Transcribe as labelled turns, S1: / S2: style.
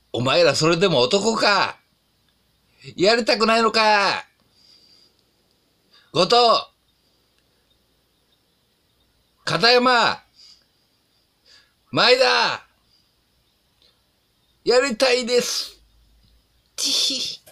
S1: お前らそれでも男か。やりたくないのか。後藤、片山、前田、やりたいです。ちひ。